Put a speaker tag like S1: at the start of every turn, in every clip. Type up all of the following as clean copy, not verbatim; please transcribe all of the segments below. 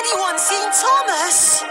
S1: anyone seen Thomas?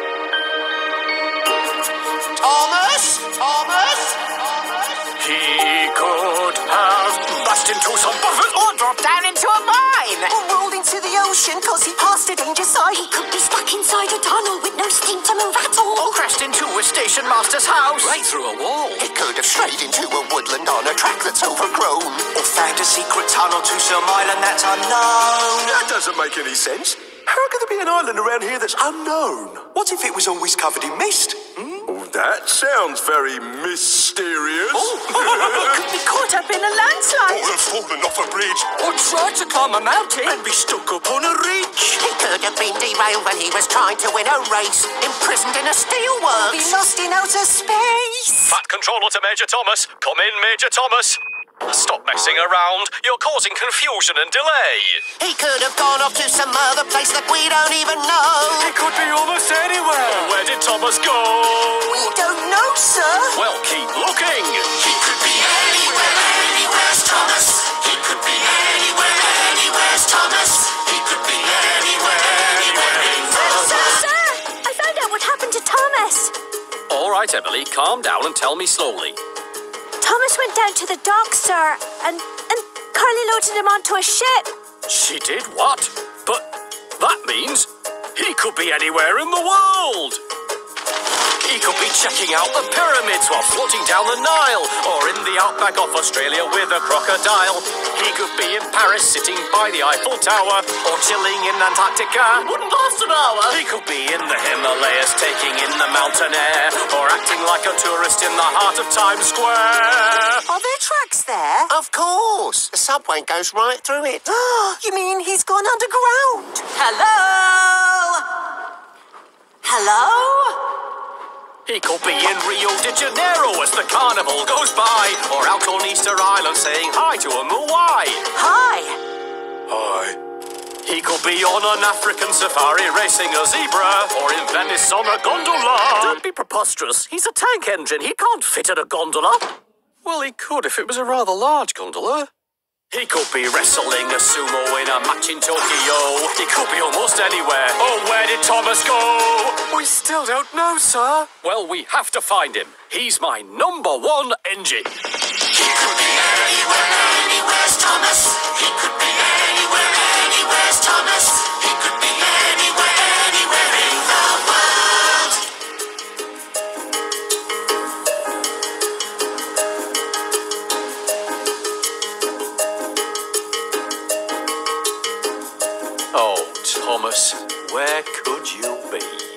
S1: Thomas?
S2: He could have bust into some buffet or dropped down into a mine.
S1: Or rolled into the ocean cause he passed a danger sign. He could be stuck inside a tunnel with no steam to move at all.
S2: Or crashed into a station master's house.
S3: Right through a wall.
S4: He could have strayed into a woodland on a track that's overgrown.
S5: Or found a secret tunnel to some island that's unknown.
S3: That doesn't make any sense. How could there be an island around here that's unknown?
S5: What if it was always covered in mist?
S3: Oh, that sounds very mysterious.
S1: Could be caught up in a landslide.
S3: Or have fallen off a bridge.
S2: Or tried to climb a mountain.
S3: And be stuck up on a ridge.
S4: He could have been derailed when he was trying to win a race. Imprisoned in a
S1: Be
S4: steelworks.
S1: lost in outer space.
S2: Fat controller to Major Thomas. Come in, Major Thomas. Stop messing around. You're causing confusion and delay.
S4: He could have gone off to some other place that we don't even know.
S2: It could be almost anywhere. Where did Thomas go?
S1: We don't know, sir.
S2: Well, keep looking.
S4: He could be anywhere's Thomas. He could be anywhere's Thomas. He could be anywhere in the
S6: Sir, I found out what happened to Thomas.
S2: All right, Emily, calm down and tell me slowly.
S6: Thomas went down to the dock, sir, and Carly loaded him onto a ship.
S2: She did what? But that means he could be anywhere in the world. He could be checking out the pyramids while floating down the Nile, or in the outback of Australia with a crocodile. He could be in Paris sitting by the Eiffel Tower, or chilling in Antarctica. Wouldn't last an hour. He could be in the Himalayas taking in the mountain air, or acting like a tourist in the heart of Times Square.
S1: Are there tracks there?
S4: Of course. The subway goes right through it.
S1: You mean he's gone underground? Hello?
S2: He could be in Rio de Janeiro as the carnival goes by, or out on Easter Island saying hi to a Moai.
S1: Hi.
S3: Hi.
S2: He could be on an African safari racing a zebra, or in Venice on a gondola. Don't be preposterous. He's a tank engine. He can't fit in a gondola. Well, he could if it was a rather large gondola. He could be wrestling a sumo in a match in Tokyo. He could be almost anywhere. Oh, where did Thomas go? We still don't know, sir. Well, we have to find him. He's my #1 engine.
S4: He could be anywhere's Thomas. He could be anywhere's Thomas. He could be anywhere in the world.
S2: Oh, Thomas, where could you be?